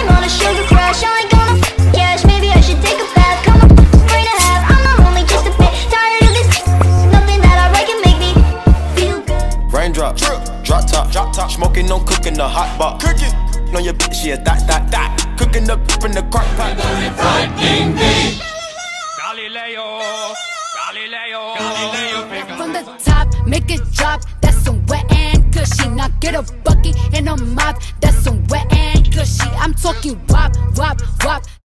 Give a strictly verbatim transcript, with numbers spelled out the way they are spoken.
I'm on a sugar crash, I ain't gonna f cash. Maybe I should take a bath, come on, brain to have. I'm not only just a bit tired of this. Nothing that I write can make me feel good. Raindrop, drip, drop top, drop top. Smoking on cooking the hot pot. Cooking on your bitch, she a that, that, that. Cooking up in the crock pot. Frightening me. Galileo, Galileo, Galileo. From the top, make it